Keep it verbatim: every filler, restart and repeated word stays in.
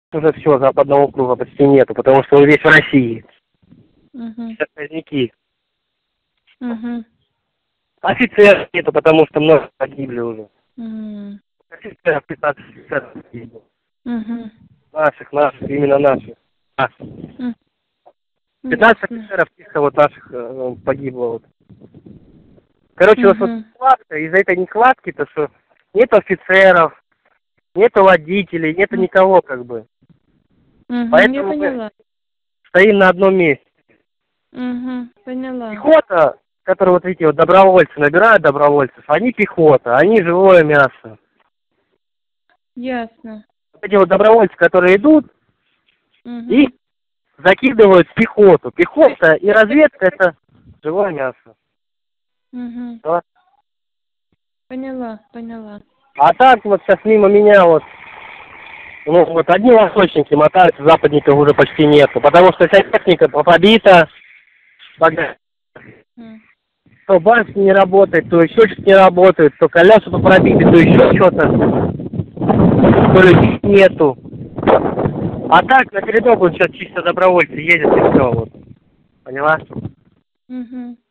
уже все, западного округа почти нету, потому что он весь в России. Угу. Заказники. Угу. Офицеров нету, потому что много погибли уже. Угу. Офицеров, пятнадцать офицеров погибло. Угу. Наших, наших, именно наших. наших. Угу. пятнадцать офицеров чисто вот наших э, погибло. Вот. Короче, Угу. вот нехватка, из-за этой нехватки-то, что нет офицеров, нету водителей, нету никого как бы. Угу. Поэтому Я поняла. стоим на одном месте. Угу. Поняла. Пехота, которые вот эти вот добровольцы набирают добровольцев, они пехота, они живое мясо. Ясно. Вот эти вот добровольцы, которые идут, Угу. их закидывают в пехоту. Пехота и разведка это живое мясо. Угу. Да? Поняла, поняла. А так вот сейчас мимо меня вот, ну вот одни восточники мотаются, западников уже почти нету, потому что вся техника побита, Угу. то башни не работает, то еще что-то не работает, то колеса пробиты, то еще что-то, то людей нету. А так на передок вот сейчас чисто добровольцы ездят и все вот. Поняла? Угу.